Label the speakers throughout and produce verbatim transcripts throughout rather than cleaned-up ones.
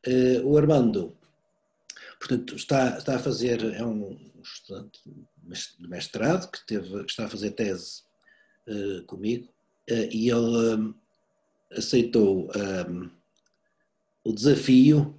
Speaker 1: Uh, o Armando, portanto, está, está a fazer, é um estudante de mestrado que, teve, que está a fazer tese uh, comigo uh, e ele um, aceitou um, o desafio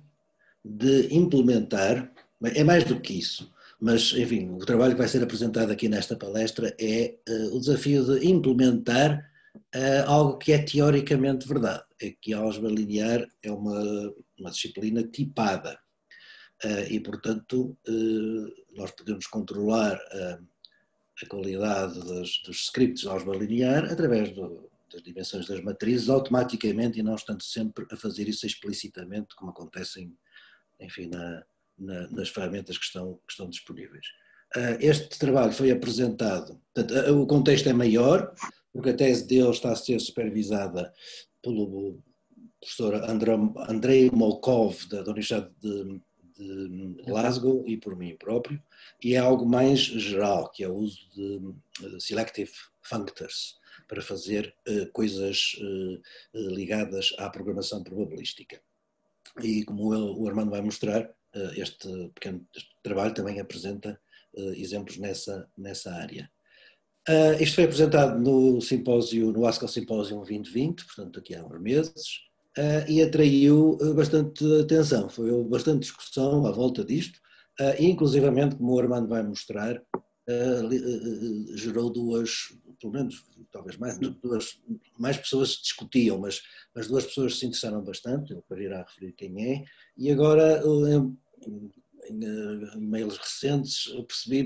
Speaker 1: de implementar, é mais do que isso, mas, enfim, o trabalho que vai ser apresentado aqui nesta palestra é uh, o desafio de implementar uh, algo que é teoricamente verdade, é que a álgebra linear é uma, uma disciplina tipada uh, e, portanto, uh, nós podemos controlar uh, a qualidade das, dos scripts de álgebra linear através do, das dimensões das matrizes automaticamente e não estando sempre a fazer isso explicitamente, como acontece em, enfim, na Na, nas ferramentas que estão, que estão disponíveis. Este trabalho foi apresentado, portanto, o contexto é maior, porque a tese dele está a ser supervisada pelo professor Andrei Molkov, da Universidade de, de Glasgow, e por mim próprio, e é algo mais geral, que é o uso de selective functors, para fazer uh, coisas uh, ligadas à programação probabilística. E como ele, o Armando vai mostrar, este pequeno este trabalho também apresenta uh, exemplos nessa, nessa área. Uh, isto foi apresentado no simpósio, no Haskell Symposium vinte vinte, portanto aqui há uns meses, uh, e atraiu uh, bastante atenção, foi bastante discussão à volta disto, uh, e inclusivamente, como o Armando vai mostrar, uh, uh, gerou duas, pelo menos, talvez mais, duas, mais pessoas discutiam, mas as duas pessoas se interessaram bastante, ele para irá referir quem é, e agora, em, em, em mails recentes, eu percebi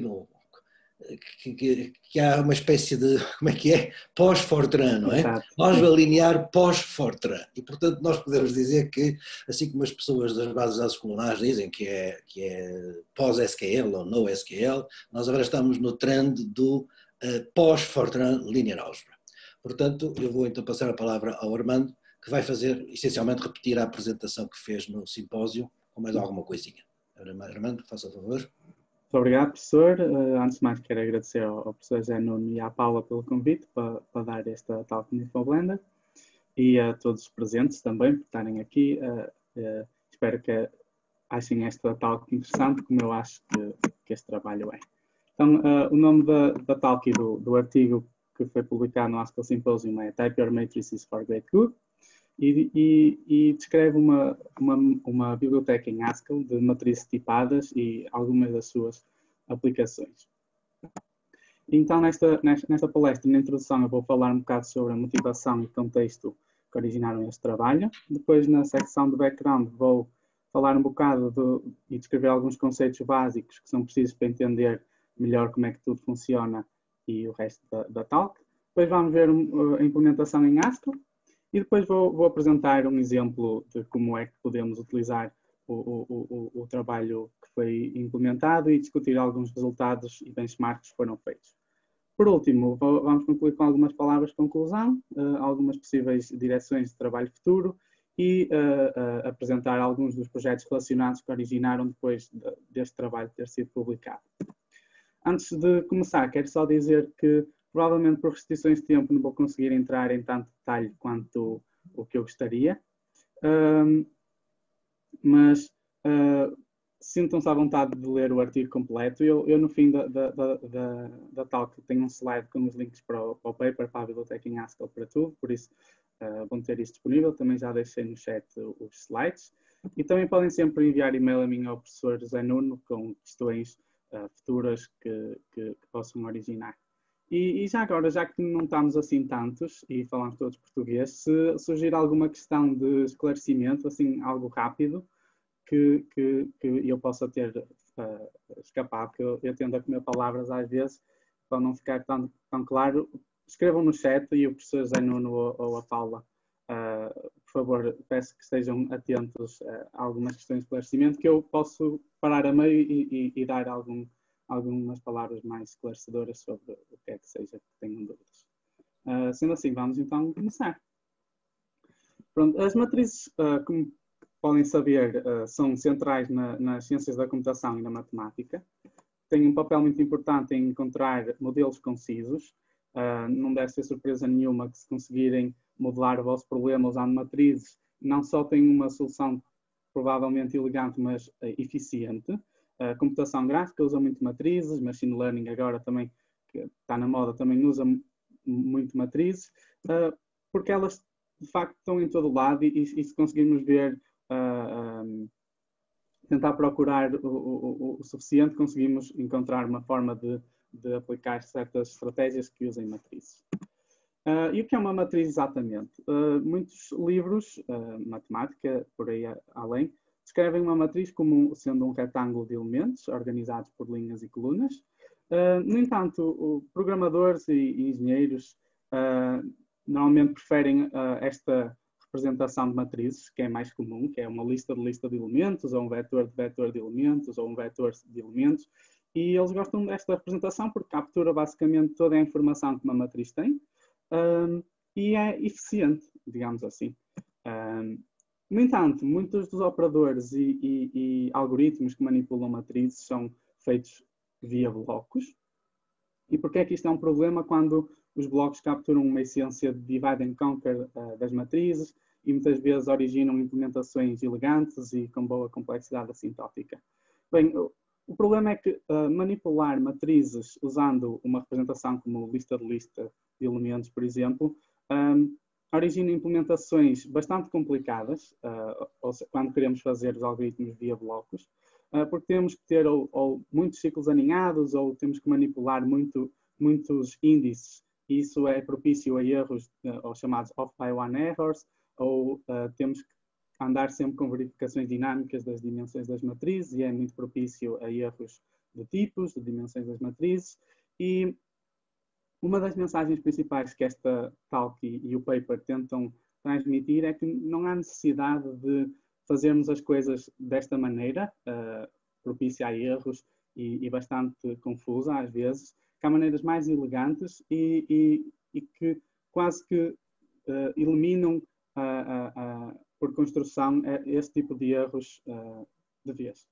Speaker 1: que, que, que há uma espécie de, como é que é? Pós-Fortran, não é? Álgebra linear pós-Fortran. E, portanto, nós podemos dizer que, assim como as pessoas das bases de dados colunares dizem que é, que é pós-S Q L ou no S Q L, nós agora estamos no trend do uh, pós-Fortran linear álgebra. Portanto, eu vou então passar a palavra ao Armando, que vai fazer, essencialmente, repetir a apresentação que fez no simpósio, com mais alguma coisinha. Armando, faça o favor.
Speaker 2: Muito obrigado, professor. Uh, antes de mais, quero agradecer ao, ao professor Zé Nuno e à Paula pelo convite para, para dar esta talk no InfoBlender e a todos os presentes também por estarem aqui. Uh, uh, espero que achem esta talk interessante, como eu acho que, que este trabalho é. Então, uh, o nome da, da talk e do, do artigo que foi publicado no Haskell Symposium é Type Your Matrices for Great Good e, e, e descreve uma, uma, uma biblioteca em Haskell de matrizes tipadas e algumas das suas aplicações. Então, nesta, nesta palestra, na introdução, eu vou falar um bocado sobre a motivação e contexto que originaram este trabalho. Depois, na secção de background, vou falar um bocado do, e descrever alguns conceitos básicos que são precisos para entender melhor como é que tudo funciona e o resto da, da talk. Depois vamos ver um, a implementação em Haskell e depois vou, vou apresentar um exemplo de como é que podemos utilizar o, o, o, o trabalho que foi implementado e discutir alguns resultados e benchmarks que foram feitos. Por último, vou, vamos concluir com algumas palavras de conclusão, uh, algumas possíveis direções de trabalho futuro e uh, uh, apresentar alguns dos projetos relacionados que originaram depois de, deste trabalho ter sido publicado. Antes de começar, quero só dizer que provavelmente por restrições de tempo não vou conseguir entrar em tanto detalhe quanto o que eu gostaria, um, mas uh, sintam-se à vontade de ler o artigo completo. Eu, eu no fim da, da, da, da, da talk tenho um slide com os links para o, para o paper, para a biblioteca em Haskell para tudo, por isso uh, vão ter isso disponível. Também já deixei no chat os slides. E também podem sempre enviar e-mail a mim ao professor José Nuno com questões Uh, futuras que, que, que possam originar. E, e já agora, já que não estamos assim tantos e falamos todos português, se surgir alguma questão de esclarecimento, assim, algo rápido, que, que, que eu possa ter uh, escapado, porque eu, eu tendo a comer palavras às vezes, para não ficar tão, tão claro, escrevam no chat e o professor Zé Nuno ou, ou a Paula, uh, por favor, peço que estejam atentos uh, a algumas questões de esclarecimento, que eu posso parar a meio e, e, e dar algum, algumas palavras mais esclarecedoras sobre o que é que seja que tenham dúvidas. Uh, sendo assim, vamos então começar. Pronto, as matrizes, uh, como podem saber, uh, são centrais na, nas ciências da computação e na matemática. Têm um papel muito importante em encontrar modelos concisos. Uh, não deve ser surpresa nenhuma que se conseguirem modelar o vosso problema usando matrizes, não só têm uma solução provavelmente elegante, mas uh, eficiente. A computação gráfica usa muito matrizes, machine learning agora também, que está na moda, também usa muito matrizes, uh, porque elas de facto estão em todo lado e, e se conseguirmos ver, uh, um, tentar procurar o, o, o suficiente, conseguimos encontrar uma forma de, de aplicar certas estratégias que usem matrizes. Uh, e o que é uma matriz exatamente? Uh, muitos livros, uh, matemática, por aí além, descrevem uma matriz como sendo um retângulo de elementos organizados por linhas e colunas. Uh, no entanto, o, programadores e, e engenheiros uh, normalmente preferem uh, esta representação de matrizes, que é mais comum, que é uma lista de lista de elementos, ou um vetor de vetor de elementos, ou um vetor de elementos. E eles gostam desta representação porque captura basicamente toda a informação que uma matriz tem. Um, e é eficiente, digamos assim. Um, no entanto, muitos dos operadores e, e, e algoritmos que manipulam matrizes são feitos via blocos. E por que é que isto é um problema quando os blocos capturam uma essência de divide and conquer uh, das matrizes e muitas vezes originam implementações elegantes e com boa complexidade assintótica? Bem, o, o problema é que uh, manipular matrizes usando uma representação como lista de lista de elementos, por exemplo, um, origina implementações bastante complicadas, uh, ou seja, quando queremos fazer os algoritmos via blocos, uh, porque temos que ter ou, ou muitos ciclos aninhados, ou temos que manipular muito, muitos índices, e isso é propício a erros, uh, ou chamados off-by-one errors, ou uh, temos que andar sempre com verificações dinâmicas das dimensões das matrizes, e é muito propício a erros de tipos, de dimensões das matrizes, e uma das mensagens principais que esta talk e, e o paper tentam transmitir é que não há necessidade de fazermos as coisas desta maneira, uh, propícia a erros e, e bastante confusa às vezes, que há maneiras mais elegantes e, e, e que quase que uh, eliminam uh, uh, uh, por construção uh, este tipo de erros uh, de vez.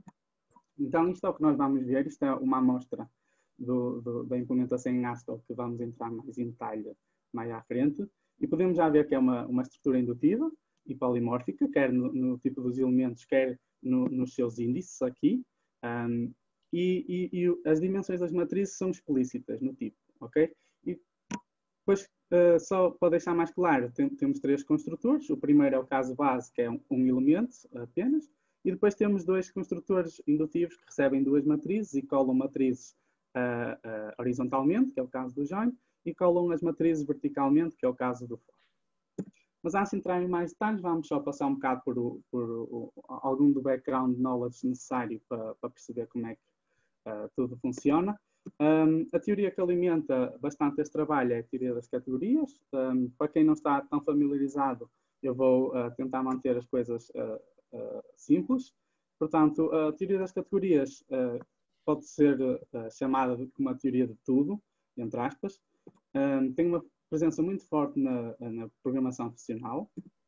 Speaker 2: Então isto é o que nós vamos ver, isto é uma amostra Do, do, da implementação em Haskell, que vamos entrar mais em detalhe mais à frente. E podemos já ver que é uma, uma estrutura indutiva e polimórfica, quer no, no tipo dos elementos, quer no, nos seus índices aqui. Um, e, e, e as dimensões das matrizes são explícitas no tipo, ok? E depois, uh, só para deixar mais claro, tem, temos três construtores. O primeiro é o caso base, que é um, um elemento apenas. E depois temos dois construtores indutivos que recebem duas matrizes e colam matrizes Uh, uh, horizontalmente, que é o caso do join, e colam as matrizes verticalmente, que é o caso do for. Mas antes de entrar em mais detalhes, vamos só passar um bocado por, o, por o, algum do background knowledge necessário para, para perceber como é que uh, tudo funciona. Um, a teoria que alimenta bastante este trabalho é a teoria das categorias. Um, para quem não está tão familiarizado, eu vou uh, tentar manter as coisas uh, uh, simples. Portanto, a teoria das categorias uh, pode ser uh, chamada de uma teoria de tudo, entre aspas. Um, tem uma presença muito forte na, na programação funcional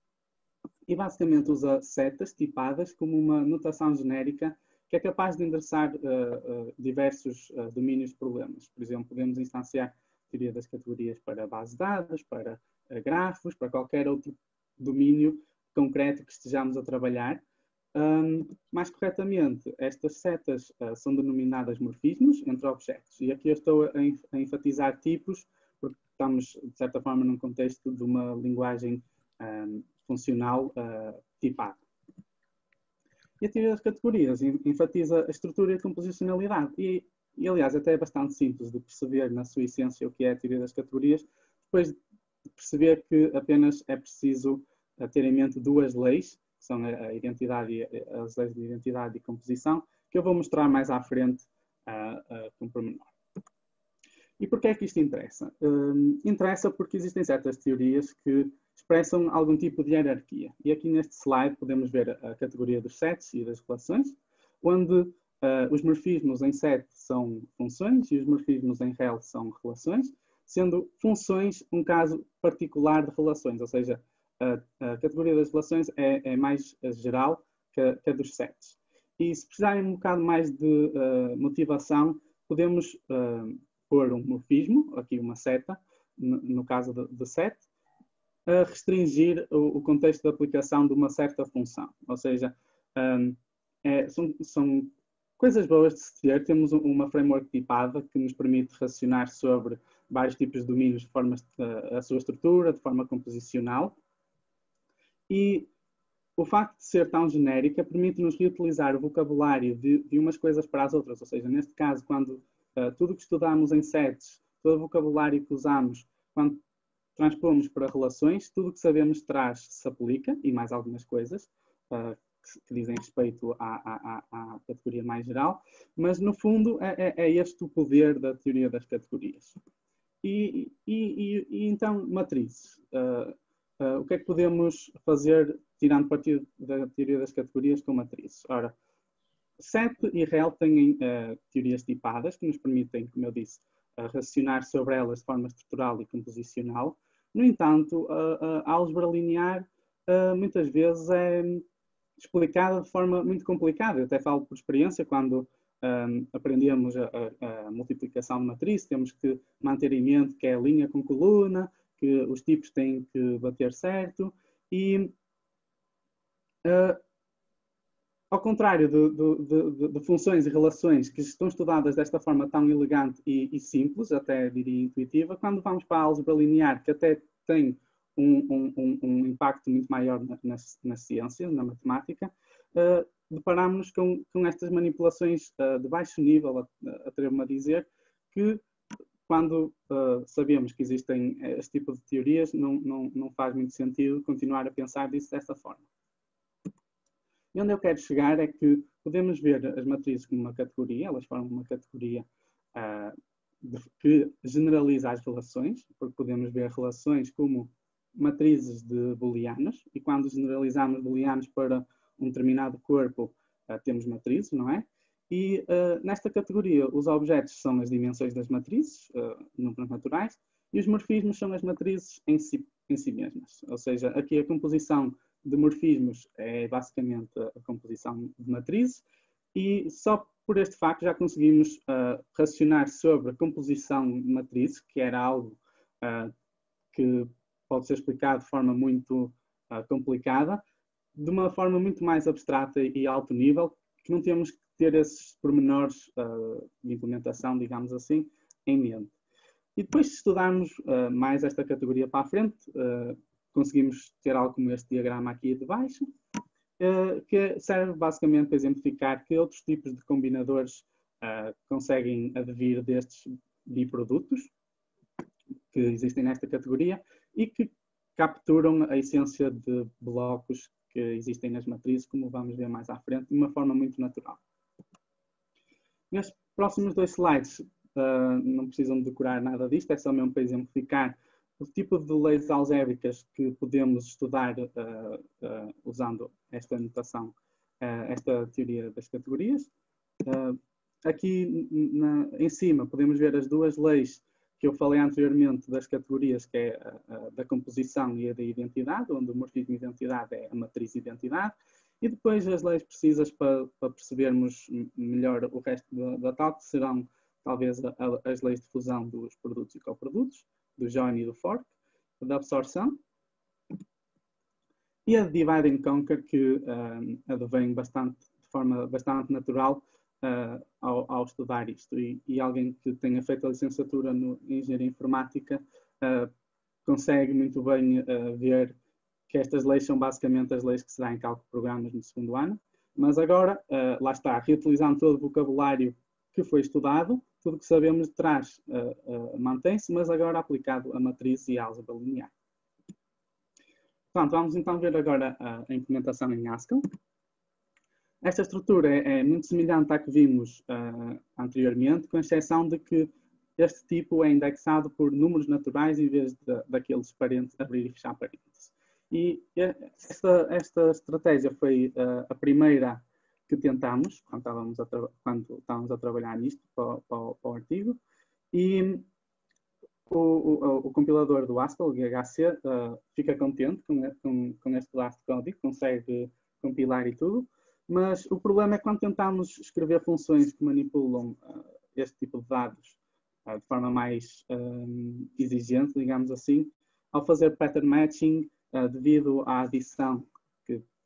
Speaker 2: e basicamente usa setas tipadas como uma notação genérica que é capaz de endereçar uh, uh, diversos uh, domínios de problemas. Por exemplo, podemos instanciar a teoria das categorias para bases de dados, para uh, grafos, para qualquer outro domínio concreto que estejamos a trabalhar. Um, mais corretamente, estas setas uh, são denominadas morfismos entre objetos. E aqui eu estou a, a enfatizar tipos, porque estamos, de certa forma, num contexto de uma linguagem um, funcional uh, tipada. E a teoria das categorias enfatiza a estrutura e a composicionalidade. E, e, aliás, até é bastante simples de perceber, na sua essência, o que é a teoria das categorias, depois de perceber que apenas é preciso uh, ter em mente duas leis, são a identidade, as leis de identidade e composição, que eu vou mostrar mais à frente uh, uh, com pormenor. E porquê é que isto interessa? Um, interessa porque existem certas teorias que expressam algum tipo de hierarquia. E aqui neste slide podemos ver a, a categoria dos sets e das relações, onde uh, os morfismos em set são funções e os morfismos em rel são relações, sendo funções um caso particular de relações, ou seja, A, a categoria das relações é, é mais geral que a, que a dos sets. E se precisarem um bocado mais de uh, motivação, podemos uh, pôr um morfismo, aqui uma seta, no, no caso de, de set, a restringir o, o contexto de aplicação de uma certa função. Ou seja, um, é, são, são coisas boas de se ter. Temos uma framework tipada que nos permite racionar sobre vários tipos de domínios de forma a, a sua estrutura, de forma composicional. E o facto de ser tão genérica permite-nos reutilizar o vocabulário de, de umas coisas para as outras. Ou seja, neste caso, quando uh, tudo o que estudamos em sets, todo o vocabulário que usamos, quando transpomos para relações, tudo o que sabemos de trás se aplica, e mais algumas coisas uh, que, que dizem respeito à, à, à categoria mais geral, mas no fundo é, é, é este o poder da teoria das categorias. E, e, e, e então, matrizes. Uh, uh, o que é que podemos fazer tirando partido da teoria das categorias com matrizes? Ora, set e rel têm uh, teorias tipadas que nos permitem, como eu disse, uh, racionar sobre elas de forma estrutural e composicional. No entanto, a, a álgebra linear uh, muitas vezes é explicada de forma muito complicada. Eu até falo por experiência, quando um, aprendemos a, a, a multiplicação de matriz, temos que manter em mente que é linha com coluna, que os tipos têm que bater certo, e uh, ao contrário de, de, de, de funções e relações que estão estudadas desta forma tão elegante e, e simples, até diria intuitiva, quando vamos para a álgebra linear, que até tem um, um, um impacto muito maior nas, nas ciências, na matemática, uh, deparamos-nos com, com estas manipulações uh, de baixo nível, atrevo-me a dizer, que quando uh, sabemos que existem este tipo de teorias, não, não, não faz muito sentido continuar a pensar disso desta forma. E onde eu quero chegar é que podemos ver as matrizes como uma categoria, elas formam uma categoria uh, de, que generaliza as relações, porque podemos ver relações como matrizes de booleanos, e quando generalizamos booleanos para um determinado corpo, uh, temos matrizes, não é? E uh, nesta categoria, os objetos são as dimensões das matrizes, uh, números naturais, e os morfismos são as matrizes em si, em si mesmas. Ou seja, aqui a composição de morfismos é basicamente a composição de matrizes, e só por este facto já conseguimos uh, racionar sobre a composição de matrizes, que era algo uh, que pode ser explicado de forma muito uh, complicada, de uma forma muito mais abstrata e alto nível, que não temos que ter esses pormenores uh, de implementação, digamos assim, em mente. E depois, se estudarmos uh, mais esta categoria para a frente, uh, conseguimos ter algo como este diagrama aqui de baixo, uh, que serve basicamente para exemplificar que outros tipos de combinadores uh, conseguem advir destes biprodutos que existem nesta categoria e que capturam a essência de blocos que existem nas matrizes, como vamos ver mais à frente, de uma forma muito natural. Nestes próximos dois slides, uh, não precisam decorar nada disto, é só mesmo para exemplificar o tipo de leis algébricas que podemos estudar uh, uh, usando esta notação, uh, esta teoria das categorias. Uh, aqui na, em cima podemos ver as duas leis que eu falei anteriormente das categorias, que é a, a da composição e a da identidade, onde o morfismo e identidade é a matriz identidade, e depois as leis precisas para, para percebermos melhor o resto da, da tal, que serão talvez a, a, as leis de fusão dos produtos e coprodutos, do join e do fork, da absorção, e a de divide and conquer, que um, advém bastante, de forma bastante natural uh, ao, ao estudar isto. E, e alguém que tenha feito a licenciatura no, em Engenharia Informática uh, consegue muito bem uh, ver que estas leis são basicamente as leis que se dá em cálculo de programas no segundo ano. Mas agora, uh, lá está, reutilizando todo o vocabulário que foi estudado, tudo o que sabemos de trás uh, uh, mantém-se, mas agora aplicado a matriz e a álgebra linear. Portanto, vamos então ver agora a implementação em Haskell. Esta estrutura é, é muito semelhante à que vimos uh, anteriormente, com exceção de que este tipo é indexado por números naturais em vez de, daqueles parentes, abrir e fechar parênteses. E esta, esta estratégia foi uh, a primeira que tentamos, quando estávamos a, quando estávamos a trabalhar nisto, para, para, para o artigo, e o, o, o compilador do Haskell, o G H C, uh, fica contente com, com, com este pedaço de código, consegue compilar e tudo, mas o problema é quando tentamos escrever funções que manipulam uh, este tipo de dados uh, de forma mais um, exigente, digamos assim, ao fazer pattern matching, uh, devido à adição que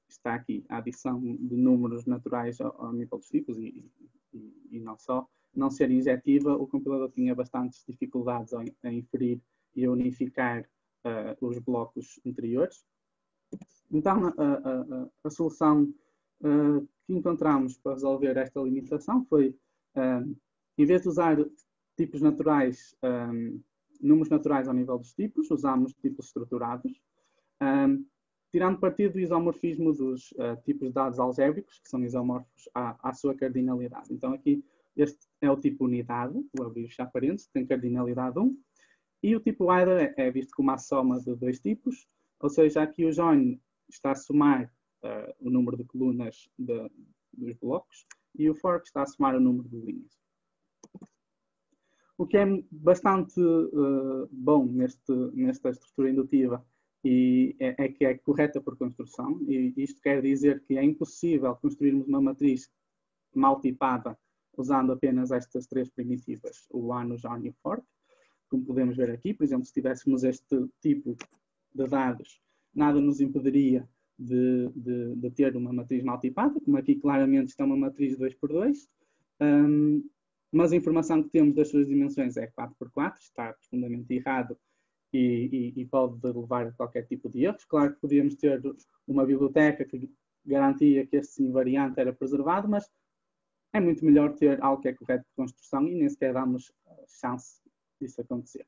Speaker 2: está aqui a adição de números naturais ao, ao nível dos tipos e, e, e não só. Não ser injetiva, o compilador tinha bastantes dificuldades em, em inferir e a unificar uh, os blocos anteriores. Então, a, a, a solução uh, que encontramos para resolver esta limitação foi, um, em vez de usar tipos naturais, um, números naturais ao nível dos tipos, usámos tipos estruturados, um, tirando partido do isomorfismo dos uh, tipos de dados algébricos, que são isomorfos à, à sua cardinalidade. Então, aqui, este é o tipo unidade, o abrir e fechar parênteses, tem cardinalidade um, e o tipo either é, é visto como a soma de dois tipos, ou seja, aqui o join está a somar uh, o número de colunas de, dos blocos e o fork está a somar o número de linhas. O que é bastante uh, bom neste, nesta estrutura indutiva e é, é que é correta por construção, e isto quer dizer que é impossível construirmos uma matriz mal tipada usando apenas estas três primitivas, o one, o join e o fork, como podemos ver aqui. Por exemplo, se tivéssemos este tipo de dados, nada nos impediria de, de, de ter uma matriz mal tipada, como aqui claramente está uma matriz dois por dois, um, mas a informação que temos das suas dimensões é quatro por quatro, está profundamente errado e, e, e pode levar a qualquer tipo de erros. Claro que podíamos ter uma biblioteca que garantia que este invariante era preservado, mas é muito melhor ter algo que é correto de construção e nem sequer damos chance disso acontecer.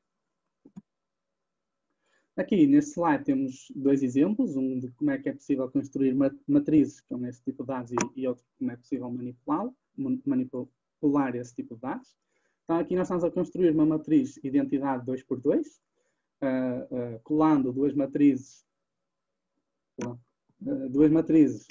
Speaker 2: Aqui, neste slide, temos dois exemplos, um de como é que é possível construir matrizes com este tipo de dados e, e outro de como é possível manipulá-lo, manipular esse tipo de dados. Então, aqui nós estamos a construir uma matriz identidade dois por dois, uh, uh, colando duas matrizes, uh, duas matrizes,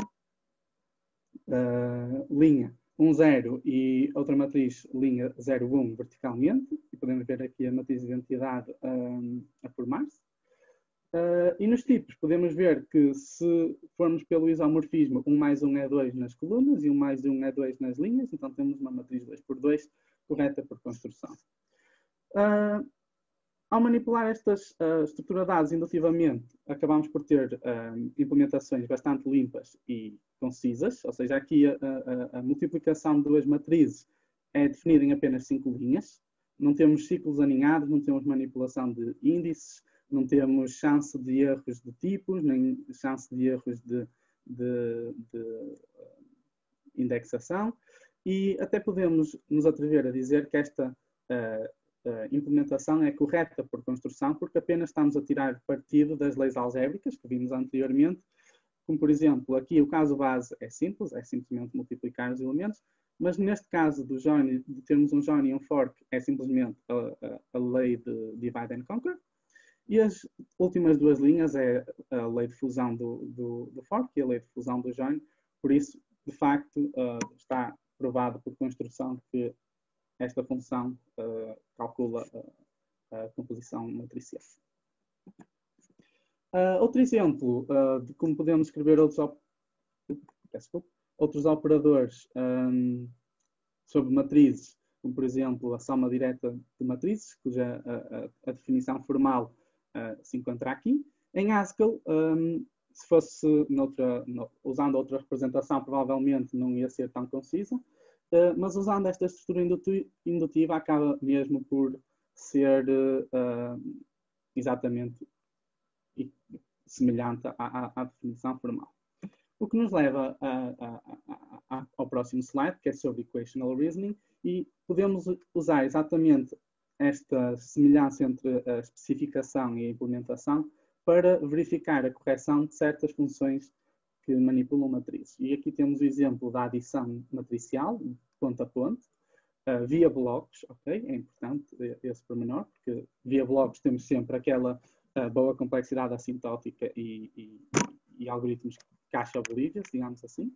Speaker 2: uh, linha um zero e outra matriz linha zero um verticalmente, e podemos ver aqui a matriz de identidade um, a formar-se. Uh, e nos tipos podemos ver que se formos pelo isomorfismo, um mais um é dois nas colunas e um mais um é dois nas linhas, então temos uma matriz dois por dois correta por construção. Uh, ao manipular estas uh, estruturas de dados indutivamente, acabamos por ter uh, implementações bastante limpas e concisas, ou seja, aqui a, a, a multiplicação de duas matrizes é definida em apenas cinco linhas, não temos ciclos aninhados, não temos manipulação de índices, não temos chance de erros de tipos, nem chance de erros de, de, de indexação, e até podemos nos atrever a dizer que esta uh, uh, implementação é correta por construção, porque apenas estamos a tirar partido das leis algébricas que vimos anteriormente, como por exemplo, aqui o caso base é simples, é simplesmente multiplicar os elementos, mas neste caso do join, de termos um join e um fork, é simplesmente a, a, a lei de divide and conquer. E as últimas duas linhas é a lei de fusão do, do, do fork e a lei de fusão do join. Por isso, de facto, uh, está provado por construção que esta função uh, calcula uh, a composição matricial. Uh, outro exemplo uh, de como podemos escrever outros, op outros operadores um, sobre matrizes, como por exemplo a soma direta de matrizes, cuja a, a, a definição formal Uh, se encontra aqui. Em Haskell, um, se fosse noutra, no, usando outra representação, provavelmente não ia ser tão concisa, uh, mas usando esta estrutura indutiva acaba mesmo por ser uh, exatamente semelhante à, à, à definição formal. O que nos leva a, a, a, ao próximo slide, que é sobre Equational Reasoning, e podemos usar exatamente esta semelhança entre a especificação e a implementação para verificar a correção de certas funções que manipulam matrizes. E aqui temos o exemplo da adição matricial, ponto a ponto, uh, via blocos, ok? É importante esse pormenor, porque via blocos temos sempre aquela uh, boa complexidade assintótica e, e, e algoritmos caixa-bolívias, digamos assim.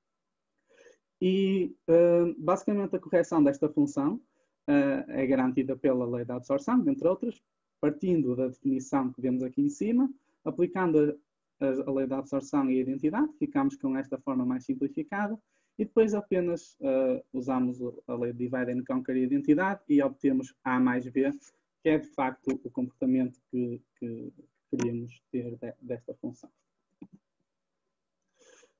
Speaker 2: E, uh, basicamente, a correção desta função Uh, é garantida pela lei da absorção, entre outras, partindo da definição que vemos aqui em cima, aplicando a, a, a lei da absorção e a identidade, ficamos com esta forma mais simplificada, e depois apenas uh, usamos a lei de divide and conquer e a identidade e obtemos A mais B, que é de facto o comportamento que, que queríamos ter de, desta função.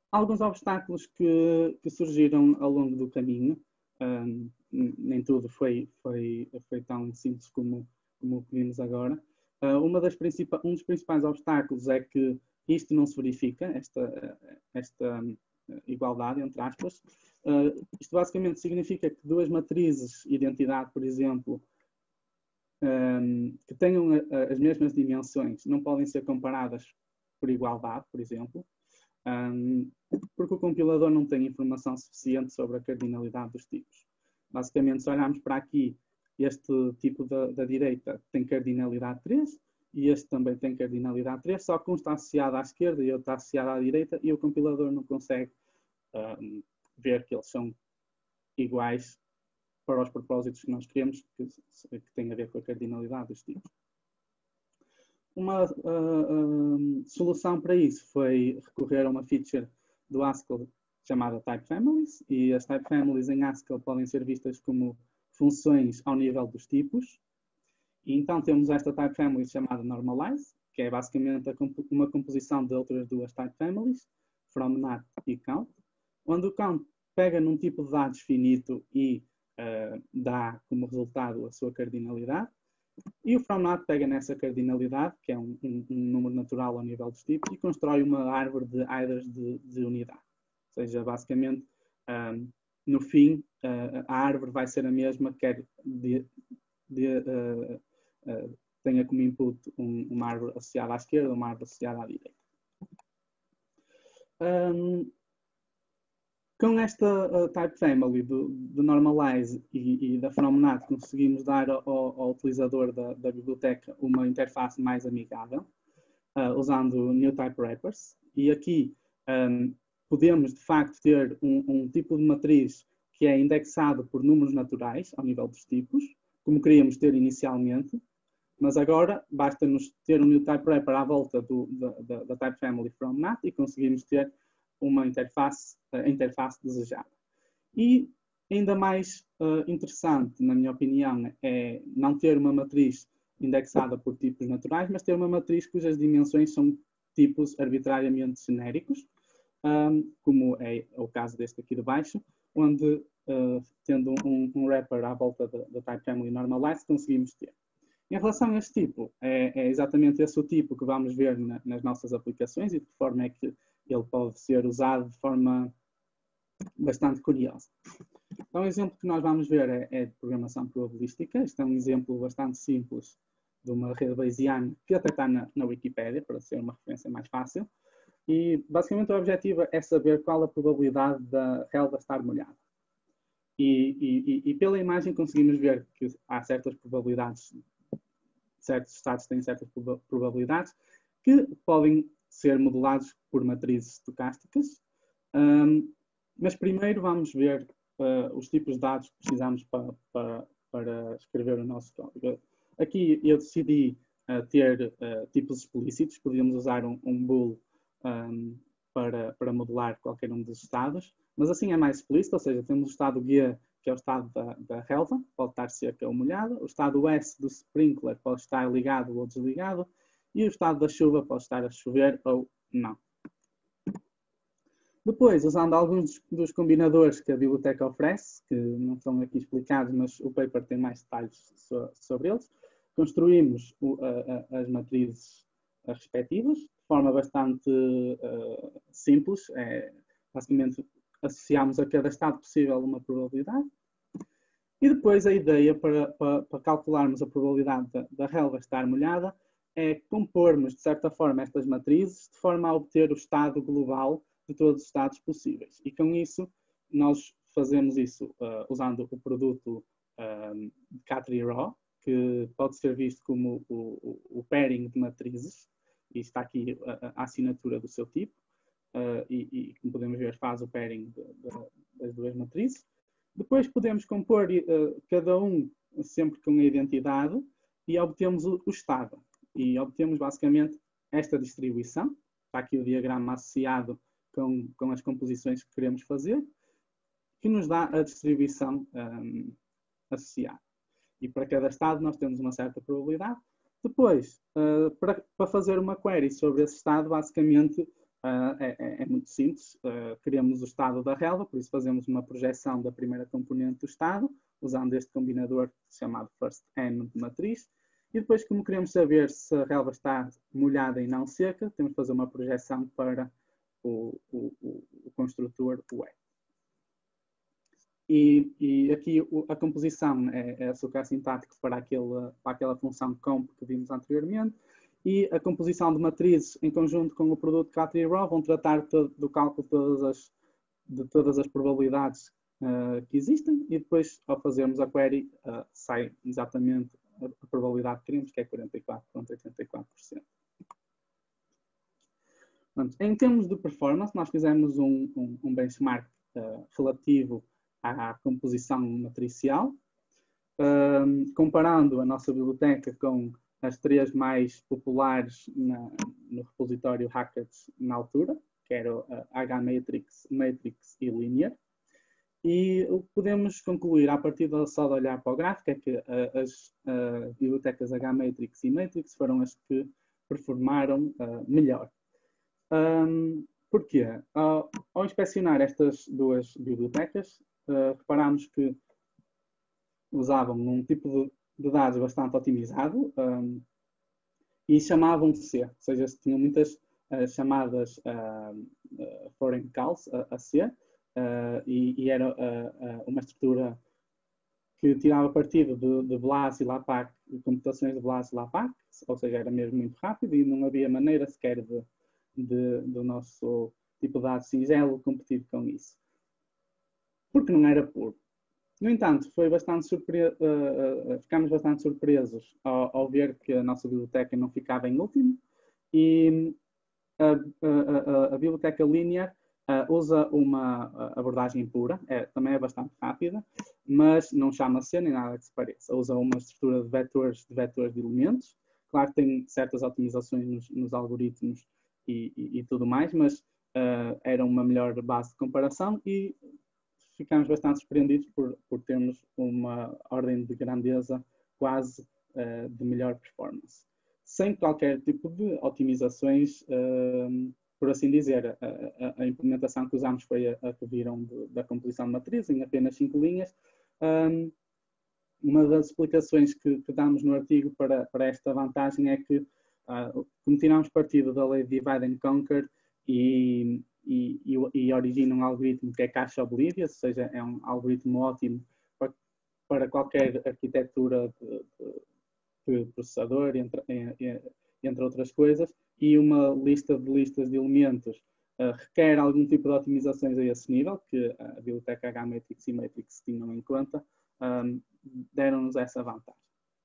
Speaker 2: alguns obstáculos que, que surgiram ao longo do caminho. Um, nem tudo foi, foi, foi tão simples como, como vimos agora. Uh, uma das principais, um dos principais obstáculos é que isto não se verifica, esta, esta igualdade, entre aspas. Uh, isto basicamente significa que duas matrizes de identidade, por exemplo, um, que tenham a, a, as mesmas dimensões, não podem ser comparadas por igualdade, por exemplo, um, porque o compilador não tem informação suficiente sobre a cardinalidade dos tipos. Basicamente, se olharmos para aqui, este tipo da, da direita tem cardinalidade três, e este também tem cardinalidade três, só que um está associado à esquerda e outro está associado à direita, e o compilador não consegue um, ver que eles são iguais para os propósitos que nós queremos, que, que tem a ver com a cardinalidade dos tipos. Uma uh, uh, solução para isso foi recorrer a uma feature do Haskell chamada Type Families, e as Type Families em Haskell podem ser vistas como funções ao nível dos tipos. E então temos esta Type Family chamada Normalize, que é basicamente uma composição de outras duas Type Families, FromNat e Count, onde o Count pega num tipo de dados finito e uh, dá como resultado a sua cardinalidade, e o FromNat pega nessa cardinalidade, que é um, um, um número natural ao nível dos tipos, e constrói uma árvore de headers de, de unidade. Ou seja, basicamente, um, no fim, uh, a árvore vai ser a mesma, quer de, de, uh, uh, tenha como input um, uma árvore associada à esquerda, uma árvore associada à direita. Um, com esta uh, Type Family do, do Normalize e, e da FromNat, conseguimos dar ao, ao utilizador da, da biblioteca uma interface mais amigável, uh, usando New Type Wrappers. E aqui um, podemos, de facto, ter um, um tipo de matriz que é indexado por números naturais, ao nível dos tipos, como queríamos ter inicialmente, mas agora basta-nos ter um New Type Wrapper à volta do, da, da, da Type Family FromNat e conseguimos ter uma interface, a interface desejada. E ainda mais uh, interessante, na minha opinião, é não ter uma matriz indexada por tipos naturais, mas ter uma matriz cujas dimensões são tipos arbitrariamente genéricos, um, como é o caso deste aqui de baixo, onde, uh, tendo um, um wrapper à volta da Type Family Normalized, conseguimos ter. Em relação a este tipo, é, é exatamente esse o tipo que vamos ver na, nas nossas aplicações e de que forma é que ele pode ser usado de forma bastante curiosa. Então, o exemplo que nós vamos ver é, é de programação probabilística. Este é um exemplo bastante simples de uma rede Bayesiana que até está na, na Wikipédia, para ser uma referência mais fácil. E, basicamente, o objetivo é saber qual a probabilidade da relva estar molhada. E, e, e pela imagem conseguimos ver que há certas probabilidades, certos estados têm certas probabilidades que podem ser modelados por matrizes estocásticas. Um, mas primeiro vamos ver uh, os tipos de dados que precisamos para, para, para escrever o nosso código. Aqui eu decidi uh, ter uh, tipos explícitos, podíamos usar um, um bool um, para, para modelar qualquer um dos estados, mas assim é mais explícito, ou seja, temos o estado G, que é o estado da, da relva, pode estar seca ou molhada, o estado S do sprinkler pode estar ligado ou desligado, e o estado da chuva pode estar a chover ou não. Depois, usando alguns dos combinadores que a biblioteca oferece, que não estão aqui explicados, mas o paper tem mais detalhes sobre eles, construímos as matrizes respectivas de forma bastante uh, simples. É, basicamente, associamos a cada estado possível uma probabilidade. E depois a ideia para, para, para calcularmos a probabilidade da, da relva estar molhada é compormos, de certa forma, estas matrizes de forma a obter o estado global de todos os estados possíveis. E com isso, nós fazemos isso uh, usando o produto um, Catree-Raw, que pode ser visto como o, o, o pairing de matrizes, e está aqui a, a assinatura do seu tipo, uh, e, e, como podemos ver, faz o pairing de, de, das duas matrizes. Depois podemos compor uh, cada um sempre com a identidade e obtemos o, o estado. E obtemos basicamente esta distribuição. Está aqui o diagrama associado com, com as composições que queremos fazer, que nos dá a distribuição um, associada. E para cada estado nós temos uma certa probabilidade. Depois, uh, para, para fazer uma query sobre esse estado, basicamente uh, é, é muito simples. Uh, queremos o estado da relva, por isso fazemos uma projeção da primeira componente do estado, usando este combinador chamado first_n de matriz. E depois, como queremos saber se a relva está molhada e não seca, temos de fazer uma projeção para o, o, o, o construtor wet. E, e aqui a composição é, é açúcar sintático para, aquele, para aquela função comp que vimos anteriormente, e a composição de matrizes em conjunto com o produto Cattini Raw vão tratar todo, do cálculo de todas as, de todas as probabilidades uh, que existem, e depois, ao fazermos a query, uh, sai exatamente a, a probabilidade que queremos, que é quarenta e quatro vírgula oitenta e quatro por cento. Em termos de performance, nós fizemos um, um, um benchmark uh, relativo à composição matricial, um, comparando a nossa biblioteca com as três mais populares na, no repositório Hackett na altura, que eram a H-Matrix, Matrix e Linear. E o que podemos concluir a partir de só de olhar para o gráfico é que uh, as uh, bibliotecas H-Matrix e Matrix foram as que performaram uh, melhor. Um, porquê? Uh, ao inspecionar estas duas bibliotecas, Uh, reparámos que usavam um tipo de, de dados bastante otimizado um, e chamavam C, ou seja, tinham muitas uh, chamadas uh, uh, foreign calls a, a C, uh, e, e era uh, uh, uma estrutura que tirava partido de, de BLAS e LAPACK, de computações de BLAS e LAPACK, ou seja, era mesmo muito rápido e não havia maneira sequer de, de, do nosso tipo de dados singelo competir com isso, porque não era puro. No entanto, foi bastante surpre... uh, uh, ficámos bastante surpresos ao, ao ver que a nossa biblioteca não ficava em último, e a, a, a, a biblioteca Linear uh, usa uma abordagem pura, é, também é bastante rápida, mas não chama C nem nada que se pareça. Usa uma estrutura de vetores de, vetores de elementos. Claro que tem certas otimizações nos, nos algoritmos e, e, e tudo mais, mas uh, era uma melhor base de comparação e ficámos bastante surpreendidos por, por termos uma ordem de grandeza quase uh, de melhor performance. Sem qualquer tipo de otimizações, uh, por assim dizer. A, a, a implementação que usámos foi a, a que viram de, da composição de matriz, em apenas cinco linhas. Um, uma das explicações que, que damos no artigo para, para esta vantagem é que, uh, como tiramos partido da lei de Divide and Conquer e E, e, e origina um algoritmo que é caixa oblivious, ou seja, é um algoritmo ótimo para, para qualquer arquitetura de, de, de processador, entre, entre outras coisas, e uma lista de listas de elementos uh, requer algum tipo de otimizações a esse nível, que a biblioteca H-Matrix e Matrix tinham em conta, um, deram-nos essa vantagem.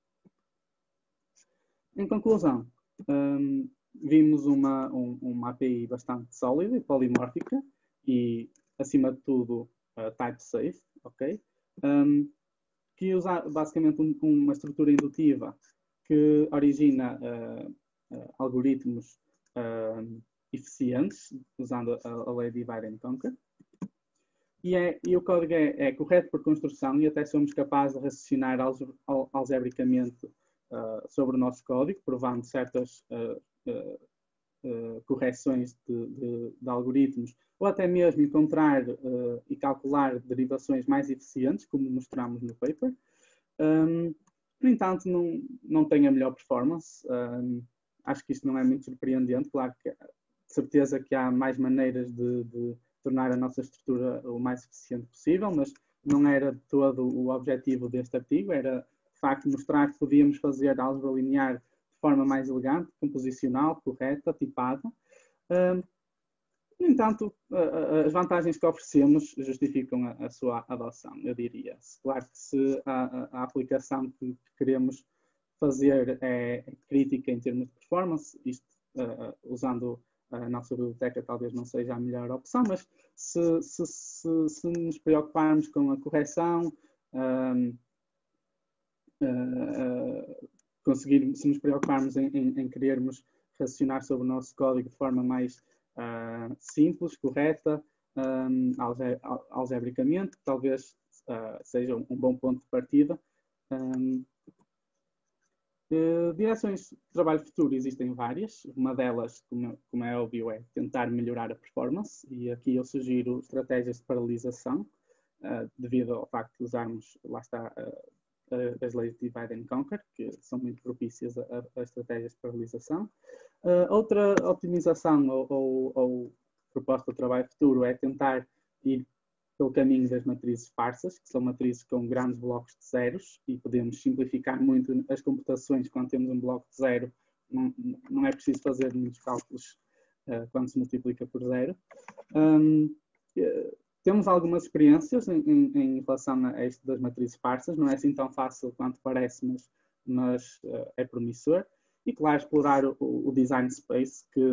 Speaker 2: Em conclusão, um, vimos uma, um, uma A P I bastante sólida e polimórfica e, acima de tudo, uh, type-safe, ok? Um, que usa basicamente um, uma estrutura indutiva que origina uh, uh, algoritmos uh, eficientes, usando a, a lei de Divide and Conquer. E, é, e o código é, é correto por construção e até somos capazes de raciocinar algebricamente uh, sobre o nosso código, provando certas uh, Uh, uh, correções de, de, de algoritmos, ou até mesmo encontrar uh, e calcular derivações mais eficientes, como mostramos no paper. Um, no entanto, não, não tem a melhor performance. Um, acho que isto não é muito surpreendente. Claro que de certeza que há mais maneiras de, de tornar a nossa estrutura o mais eficiente possível, mas não era de todo o objetivo deste artigo. Era, de facto, mostrar que podíamos fazer álgebra linear de forma mais elegante, composicional, correta, tipada. Um, no entanto, as vantagens que oferecemos justificam a, a sua adoção, eu diria. Claro que se a, a aplicação que queremos fazer é crítica em termos de performance, isto uh, usando a nossa biblioteca talvez não seja a melhor opção, mas se, se, se, se nos preocuparmos com a correção, um, uh, conseguir, se nos preocuparmos em, em, em querermos raciocinar sobre o nosso código de forma mais uh, simples, correta, um, alge algebricamente, talvez uh, seja um, um bom ponto de partida. Um, Uh, direções de trabalho futuro existem várias. Uma delas, como, como é óbvio, é tentar melhorar a performance, e aqui eu sugiro estratégias de paralisação, uh, devido ao facto de usarmos, lá está, uh, uh, as leis de Divide and Conquer, que são muito propícias a, a estratégias de paralisação. Uh, outra otimização ou, ou, ou proposta de trabalho futuro é tentar ir pelo caminho das matrizes esparsas, que são matrizes com grandes blocos de zeros, e podemos simplificar muito as computações quando temos um bloco de zero. Não, não é preciso fazer muitos cálculos uh, quando se multiplica por zero. Um, uh, temos algumas experiências em, em, em relação a isto das matrizes esparsas. Não é assim tão fácil quanto parece, mas, mas uh, é promissor. E, claro, explorar o, o design space, que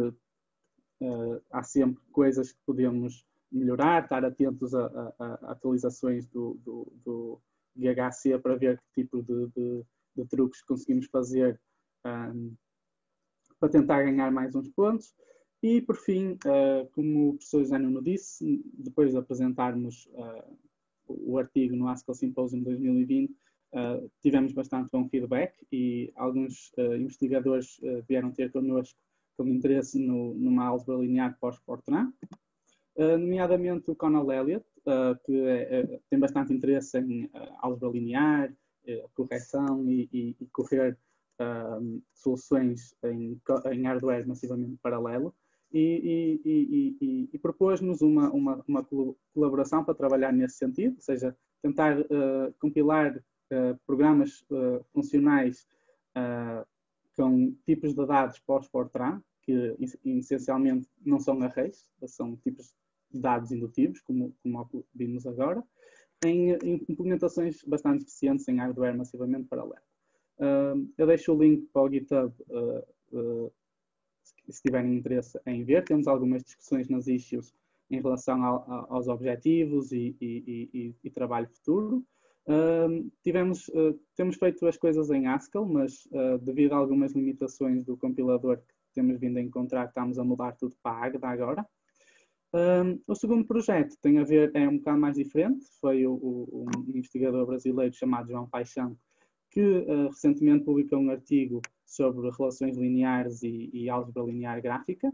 Speaker 2: uh, há sempre coisas que podemos melhorar, estar atentos a, a, a atualizações do, do, do I H C para ver que tipo de, de, de truques conseguimos fazer um, para tentar ganhar mais uns pontos. E, por fim, uh, como o professor José Nuno disse, depois de apresentarmos uh, o artigo no Haskell Symposium dois mil e vinte, uh, tivemos bastante bom feedback, e alguns uh, investigadores uh, vieram ter connosco com interesse no, numa álgebra linear pós-Fortran. Uh, nomeadamente o Conal Elliott, uh, que é, é, tem bastante interesse em uh, álgebra linear, uh, correção e, e, e correr uh, soluções em, em hardware massivamente paralelo, e, e, e, e, e propôs-nos uma, uma, uma colaboração para trabalhar nesse sentido, ou seja, tentar uh, compilar uh, programas uh, funcionais uh, com tipos de dados pós-Fortran, que essencialmente não são arrays, são tipos de dados indutivos, como, como vimos agora, em, em implementações bastante eficientes em hardware massivamente paralelo. Uh, eu deixo o link para o GitHub, uh, uh, se, se tiverem interesse em ver. Temos algumas discussões nas issues em relação ao, a, aos objetivos e, e, e, e trabalho futuro. Uh, tivemos, uh, temos feito as coisas em Haskell, mas uh, devido a algumas limitações do compilador que temos vindo a encontrar, estamos a mudar tudo para a Agda agora. Um, o segundo projeto tem a ver, é um bocado mais diferente, foi o, o, um investigador brasileiro chamado João Paixão, que uh, recentemente publicou um artigo sobre relações lineares e, e álgebra linear gráfica,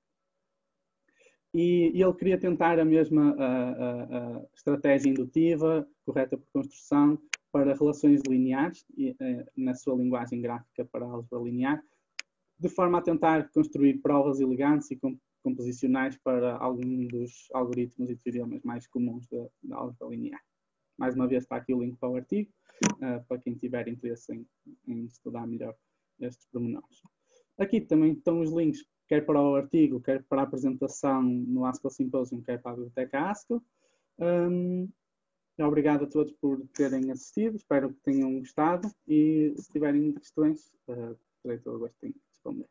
Speaker 2: e, e ele queria tentar a mesma uh, uh, uh, estratégia indutiva, correta por construção, para relações lineares, e, uh, na sua linguagem gráfica para a álgebra linear, de forma a tentar construir provas elegantes e composicionais para algum dos algoritmos e teoremas mais comuns da, da álgebra linear. Mais uma vez está aqui o link para o artigo, uh, para quem tiver interesse em, em estudar melhor estes pormenores. Aqui também estão os links, quer para o artigo, quer para a apresentação no Haskell Symposium, quer para a biblioteca Haskell. Um, obrigado a todos por terem assistido, espero que tenham gostado, e se tiverem questões, uh, terei todo o gosto em responder.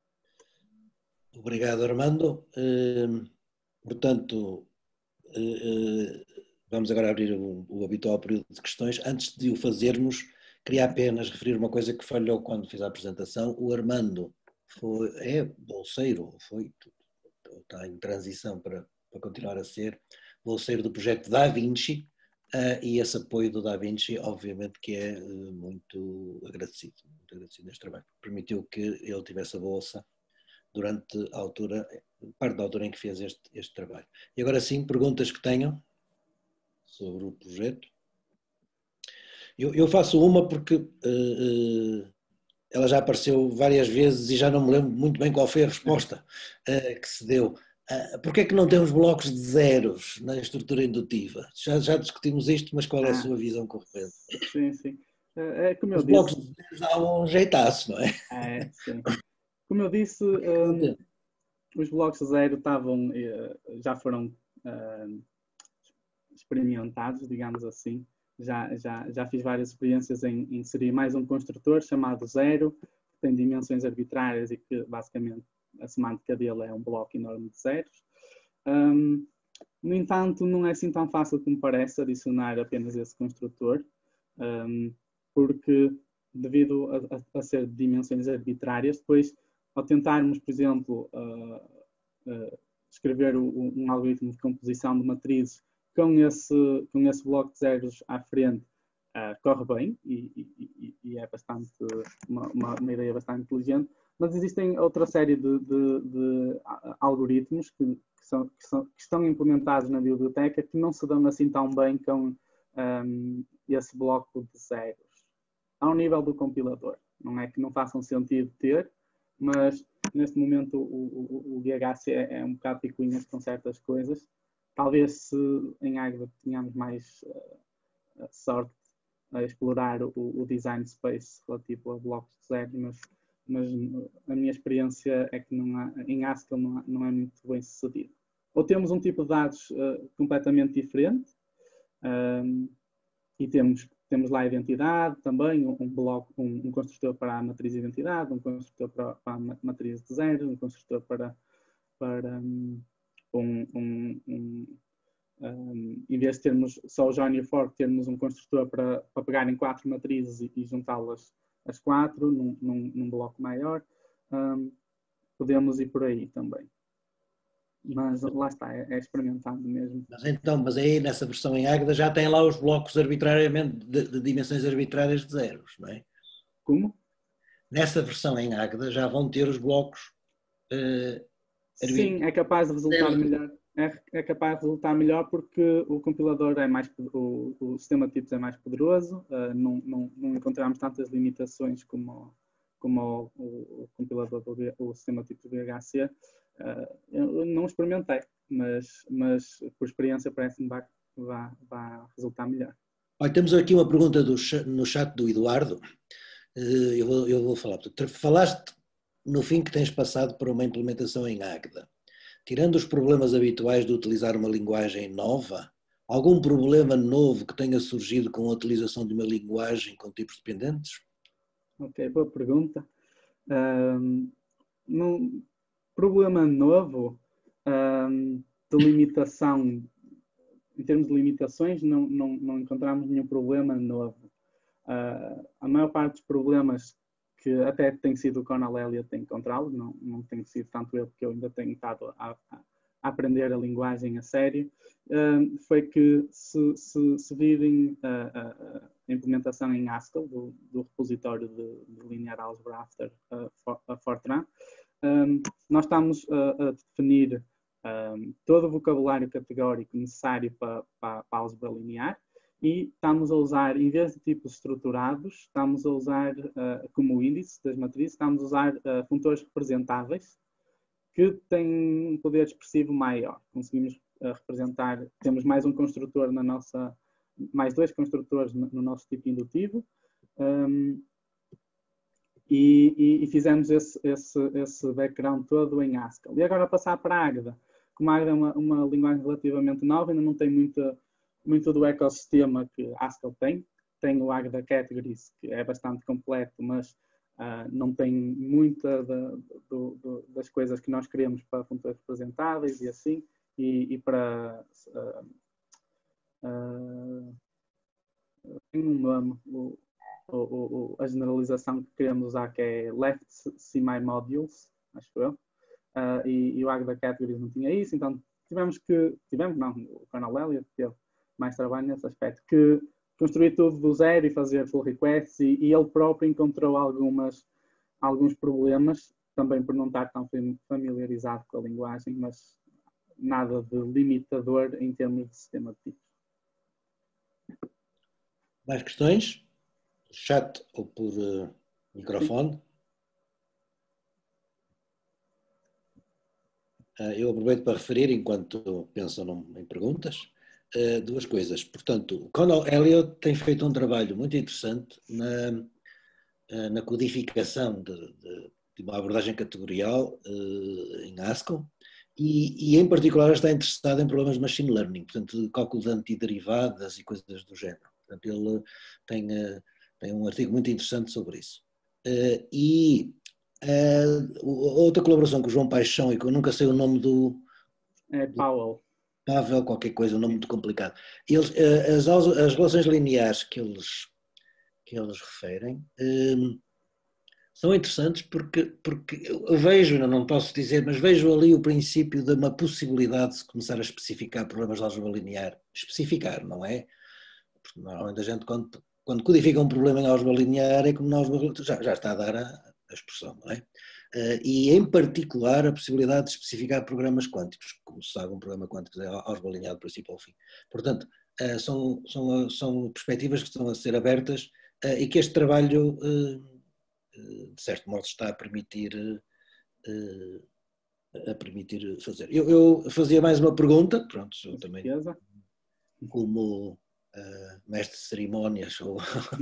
Speaker 1: Obrigado, Armando. Uh, portanto, uh, vamos agora abrir o, o habitual período de questões. Antes de o fazermos, queria apenas referir uma coisa que falhou quando fiz a apresentação. O Armando foi, é bolseiro, foi, está em transição para, para continuar a ser bolseiro do projeto Da Vinci, uh, e esse apoio do Da Vinci, obviamente, que é uh, muito agradecido, muito agradecido neste trabalho. Permitiu que ele tivesse a bolsa durante a altura, parte da altura em que fez este, este trabalho. E agora sim, perguntas que tenham sobre o projeto. Eu, eu faço uma porque uh, uh, ela já apareceu várias vezes e já não me lembro muito bem qual foi a resposta uh, que se deu. Uh, Porquê é que não temos blocos de zeros na estrutura indutiva? Já, já discutimos isto, mas qual é a sua visão correta?
Speaker 2: Sim, sim. É como eu
Speaker 1: Os
Speaker 2: disse.
Speaker 1: blocos de zeros dão um jeitaço, não é?
Speaker 2: É, sim. Como eu disse, um, os blocos zero estavam, já foram uh, experimentados, digamos assim. Já, já, já fiz várias experiências em, em inserir mais um construtor chamado zero, que tem dimensões arbitrárias e que basicamente a semântica dele é um bloco enorme de zeros. Um, no entanto, não é assim tão fácil como parece adicionar apenas esse construtor, um, porque devido a, a, a ser de dimensões arbitrárias, depois ao tentarmos, por exemplo, uh, uh, escrever o, um algoritmo de composição de matrizes com esse, com esse bloco de zeros à frente, uh, corre bem e, e, e é bastante uma, uma, uma ideia bastante inteligente, mas existem outra série de, de, de algoritmos que, que, são, que, são, que estão implementados na biblioteca que não se dão assim tão bem com um, esse bloco de zeros, ao nível do compilador. Não é que não façam sentido ter, mas neste momento o, o, o D H C é, é um bocado picuinhas com certas coisas. Talvez se em Águeda tenhamos mais uh, sorte a explorar o, o design space relativo a blocos de zeros, mas, mas a minha experiência é que não há, em Haskell não, há, não é muito bem sucedido. Ou temos um tipo de dados uh, completamente diferente, um, e temos, temos lá a identidade também, um, bloco, um, um construtor para a matriz de identidade, um construtor para, para a matriz de zero, um construtor para, para um, um, um, um, um, em vez de termos só o join e o fork, termos um construtor para, para pegar em quatro matrizes e, e juntá-las as quatro num, num, num bloco maior. Um, podemos ir por aí também. Mas lá está, é, é experimentado mesmo.
Speaker 1: Mas então, mas aí nessa versão em Águeda já tem lá os blocos arbitrariamente, de, de dimensões arbitrárias de zeros, não é?
Speaker 2: Como?
Speaker 1: Nessa versão em Águeda já vão ter os blocos uh,
Speaker 2: Sim, é capaz de resultar melhor. É, é capaz de resultar melhor porque o compilador é mais, o, o sistema de tipos é mais poderoso, uh, não, não, não encontramos tantas limitações como, como o, o, o compilador do o sistema de tipos do D H C. Uh, eu não experimentei, mas, mas por experiência parece-me que vai, vai resultar melhor.
Speaker 1: Olha, temos aqui uma pergunta do, no chat do Eduardo. Uh, eu, vou, eu vou falar. Falaste no fim que tens passado por uma implementação em Águeda. Tirando os problemas habituais de utilizar uma linguagem nova, algum problema novo que tenha surgido com a utilização de uma linguagem com tipos dependentes?
Speaker 2: Ok, boa pergunta. Um, num problema novo um, de limitação, em termos de limitações, não, não, não encontramos nenhum problema novo. Uh, a maior parte dos problemas que até tem sido o Conal Elliott a encontrá-los, não, não tem sido tanto eu, porque eu ainda tenho estado a, a, a aprender a linguagem a sério, uh, foi que se, se, se virem a, a, a implementação em Haskell, do, do repositório de, de Linear Algebra After uh, for, uh, Fortran, um, nós estamos a, a definir um, todo o vocabulário categórico necessário para, para, para a álgebra linear, e estamos a usar, em vez de tipos estruturados, estamos a usar, uh, como índice das matrizes, estamos a usar uh, funtores representáveis que têm um poder expressivo maior. Conseguimos uh, representar, temos mais um construtor na nossa, mais dois construtores no, no nosso tipo indutivo, um, e, e, e fizemos esse, esse, esse background todo em Haskell. E agora passar para a Águeda. Como a Águeda é uma, uma linguagem relativamente nova, ainda não tem muita muito do ecossistema que Haskell tem. Tem o Águeda Categories, que é bastante completo, mas uh, não tem muita da, do, do, das coisas que nós queremos para funtores representáveis e assim, e, e para uh, uh, tem um nome, o, o, o, a generalização que queremos usar, que é Left Semi-Modules, acho eu, uh, e, e o Águeda Categories não tinha isso, então tivemos que, tivemos não, o Conal Elliott teve mais trabalho nesse aspecto, que construir tudo do zero e fazer pull requests, e, e ele próprio encontrou algumas, alguns problemas, também por não estar tão familiarizado com a linguagem, mas nada de limitador em termos de sistema de tipos.
Speaker 1: Mais questões? Chat ou por uh, microfone? Uh, eu aproveito para referir, enquanto pensam em perguntas, Uh, duas coisas. Portanto, o Conal Elliott tem feito um trabalho muito interessante na, uh, na codificação de, de, de uma abordagem categorial uh, em Haskell e, e, em particular, está interessado em problemas de machine learning, portanto, de cálculo de antiderivadas e coisas do género. Portanto, ele tem, uh, tem um artigo muito interessante sobre isso. Uh, e uh, outra colaboração com o João Paixão, e que eu nunca sei o nome do...
Speaker 2: É Powell.
Speaker 1: Pavel, qualquer coisa, um nome muito complicado. Eles, as, as relações lineares que eles, que eles referem um, são interessantes porque, porque eu vejo, não posso dizer, mas vejo ali o princípio de uma possibilidade de começar a especificar problemas de álgebra linear. Especificar, não é? Porque normalmente a gente, quando quando codifica um problema em álgebra linear, é como na álgebra linear, já, já está a dar a, a expressão, não é? Uh, e, em particular, a possibilidade de especificar programas quânticos. Como se sabe, um programa quântico é álgebra linear do princípio ao fim. Portanto, uh, são, são, são perspectivas que estão a ser abertas uh, e que este trabalho, uh, uh, de certo modo, está a permitir, uh, a permitir fazer. Eu, eu fazia mais uma pergunta, pronto, eu também, como uh, mestre de cerimónias, ou,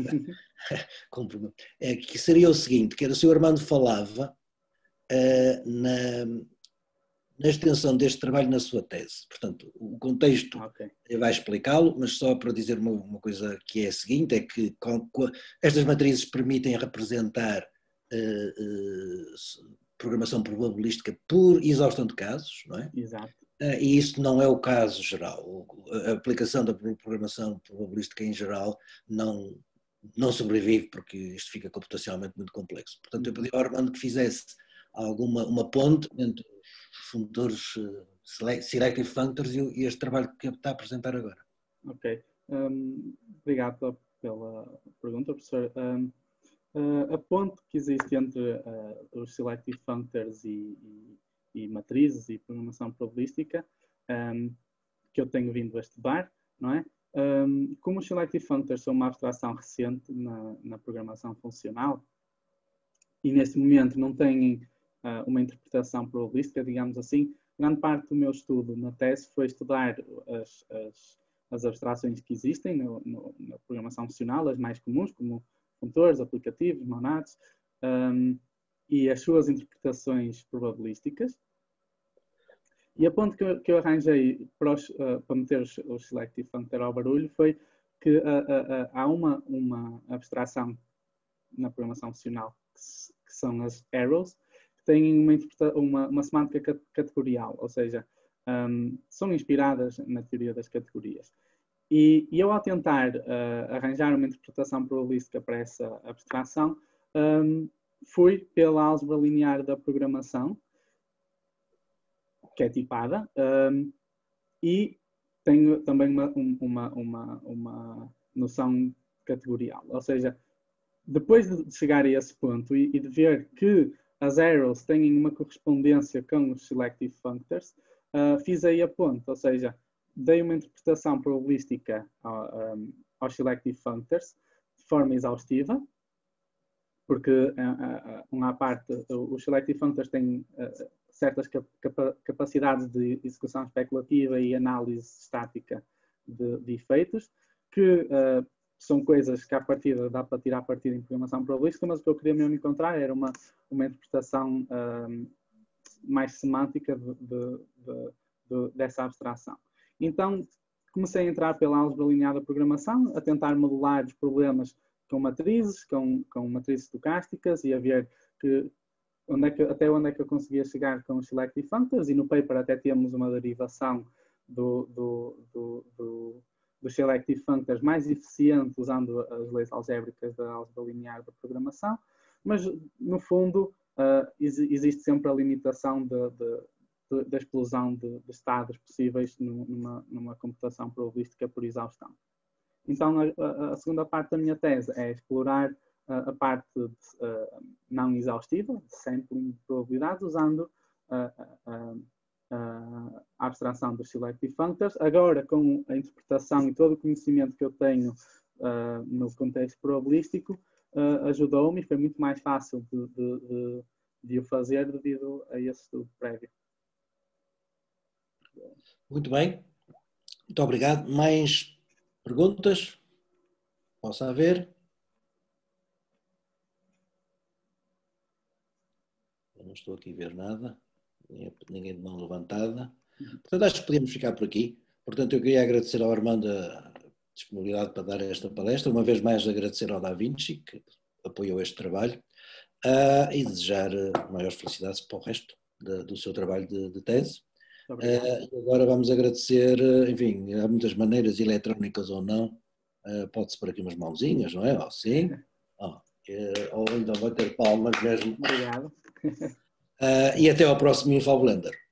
Speaker 1: é, que seria o seguinte, que era, o senhor Armando falava Uh, na, na extensão deste trabalho na sua tese. Portanto, o contexto okay. vai explicá-lo, mas só para dizer uma, uma coisa que é a seguinte, é que com, com, estas matrizes permitem representar uh, uh, programação probabilística por exaustão de casos, não é?
Speaker 2: Exato.
Speaker 1: Uh, e isso não é o caso geral. A aplicação da programação probabilística em geral não, não sobrevive porque isto fica computacionalmente muito complexo. Portanto, eu pedi ao Armando que fizesse alguma uma ponte entre os funtores uh, selective functors e, e este trabalho que está a apresentar agora.
Speaker 2: Ok. Um, obrigado pela pergunta, professor. Um, uh, a ponte que existe entre uh, os selective functors e, e, e matrizes e programação probabilística, um, que eu tenho vindo a estudar, não é? Um, como os selective functors são uma abstração recente na, na programação funcional e neste momento não têm Uh, uma interpretação probabilística, digamos assim, grande parte do meu estudo na tese foi estudar as, as, as abstrações que existem no, no, na programação funcional, as mais comuns, como funtores, aplicativos, monads, um, e as suas interpretações probabilísticas. E a ponto que eu, que eu arranjei para, os, uh, para meter os, os selective functor ao barulho foi que uh, uh, uh, há uma, uma abstração na programação funcional que, que são as arrows, têm uma, uma, uma semântica categorial, ou seja, um, são inspiradas na teoria das categorias. E, e eu, ao tentar uh, arranjar uma interpretação probabilística para essa abstração, um, fui pela álgebra linear da programação, que é tipada, um, e tenho também uma, uma, uma, uma noção categorial. Ou seja, depois de chegar a esse ponto e, e de ver que as arrows têm uma correspondência com os selective functors, uh, fiz aí a ponte, ou seja, dei uma interpretação probabilística uh, um, aos selective functors de forma exaustiva, porque uh, uh, uma parte, uh, os selective functors têm uh, certas cap capacidades de execução especulativa e análise estática de, de efeitos, que uh, são coisas que à partida dá para tirar partido em programação probabilística, mas o que eu queria mesmo encontrar era uma, uma interpretação um, mais semântica de, de, de, de, dessa abstração. Então, comecei a entrar pela álgebra linear da programação, a tentar modelar os problemas com matrizes, com, com matrizes estocásticas e a ver que, onde é que, até onde é que eu conseguia chegar com os selective functors, e no paper até temos uma derivação do, do, do, do dos selective functors mais eficiente usando as leis algébricas da álgebra linear da programação, mas no fundo uh, existe sempre a limitação de, de, de, da explosão de, de estados possíveis numa, numa computação probabilística por exaustão. Então a, a segunda parte da minha tese é explorar uh, a parte de, uh, não exaustiva, de sampling de probabilidades, usando uh, uh, Uh, a abstração dos selective functors. Agora, com a interpretação e todo o conhecimento que eu tenho uh, no contexto probabilístico, uh, ajudou-me e foi muito mais fácil de, de, de, de o fazer devido a esse estudo prévio.
Speaker 1: Muito bem. Muito obrigado. Mais perguntas? Posso haver? Eu não estou aqui a ver nada. Ninguém de mão levantada. Portanto, acho que podíamos ficar por aqui. Portanto, eu queria agradecer ao Armando a disponibilidade para dar esta palestra. Uma vez mais, agradecer ao Da Vinci, que apoiou este trabalho, uh, e desejar maiores felicidades para o resto de, do seu trabalho de, de tese. Uh, agora vamos agradecer, enfim, há muitas maneiras, eletrónicas ou não, uh, pode-se pôr aqui umas mãozinhas, não é? Oh, sim. Oh, uh, ou então bater palmas mesmo.
Speaker 2: Obrigado.
Speaker 1: Uh, e até ao próximo InfoBlender.